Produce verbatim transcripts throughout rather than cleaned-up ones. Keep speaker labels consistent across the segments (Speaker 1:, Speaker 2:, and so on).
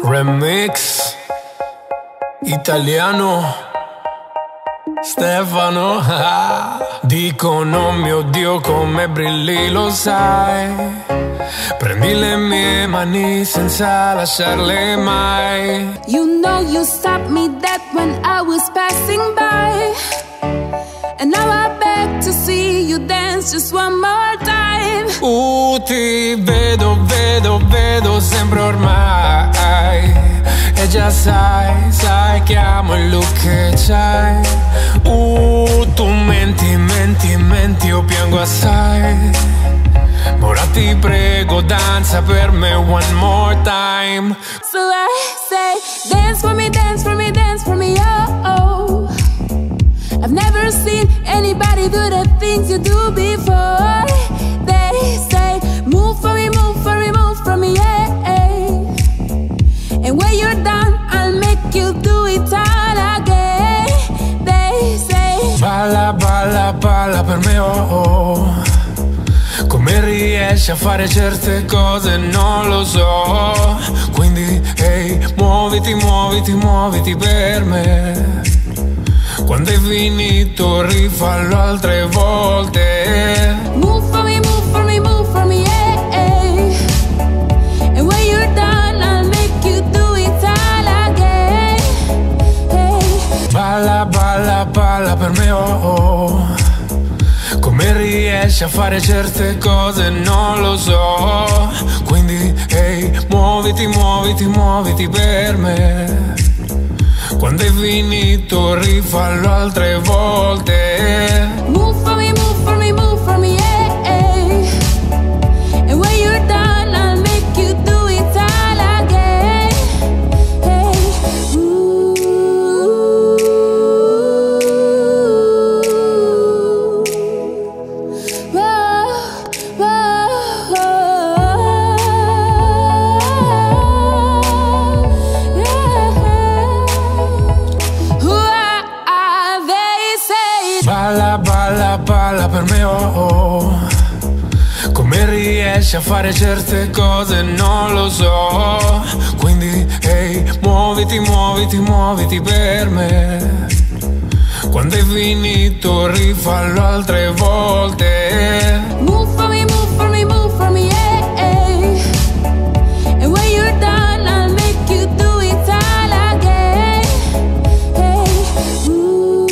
Speaker 1: Remix italiano Stefano. Dicono mio Dio come brilli, lo sai. Prendi le mie mani senza lasciarle mai.
Speaker 2: You know you stopped me dead when I was passing by, and now I beg to see you dance just one more time.
Speaker 1: Uh, ti vedo, vedo, vedo sempre ormai. E già sai, sai che amo il look che c'hai. Uh, tu menti, menti, menti, io piango assai. Ora ti prego, danza per me one more time.
Speaker 2: So I say, dance for me, dance for me, dance for me, oh, oh. I've never seen anybody do the things you do before. They say, move for me, move for me, move for me, yeah. And when you're done, I'll make you do it all again. They say,
Speaker 1: balla, balla, balla per me, oh, oh. Come riesci a fare certe cose non lo so. Quindi, ehi, hey, muoviti, muoviti, muoviti per me. Quando hai finito rifallo altre volte.
Speaker 2: Move for me, move for me, move for me, yeah, yeah. And when you're done, I'll make you do it all again, hey.
Speaker 1: Balla, balla, balla per me, oh, oh. Come riesci a fare certe cose non lo so. Quindi, ehi, hey, muoviti, muoviti, muoviti per me. Quando hai finito rifallo altre volte.
Speaker 2: Move for me, move for me, move for me, yeah, yeah. And when you're done, I'll make you do it all again, hey. Ooh. Whoa, whoa, whoa. Yeah.
Speaker 1: Balla, balla, balla per me, oh, oh. Come riesci a fare certe cose non lo so. Quindi, ehi, hey, muoviti, muoviti, muoviti per me. Quando hai finito rifallo altre volte.
Speaker 2: Move for me, move for me, move for me, yeah, yeah. And when you're done, I'll make you do it all again, hey. Ooh.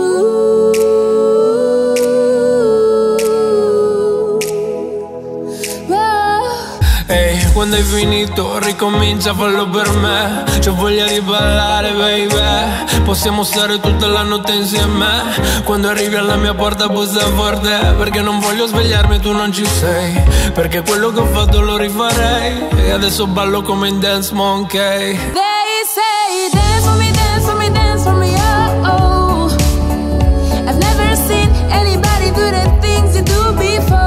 Speaker 1: Ehi, hey, quando hai finito ricomincia, fallo per me. C'ho voglia di ballare, baby. Possiamo stare tutta la notte insieme. Quando arrivi alla mia porta bussa forte, perché non voglio svegliarmi e tu non ci sei. Perché quello che ho fatto lo rifarei. E adesso ballo come in Dance Monkey.
Speaker 2: They say, dance for me, dance for me, dance for me, oh, oh. I've never seen anybody do the things you do before.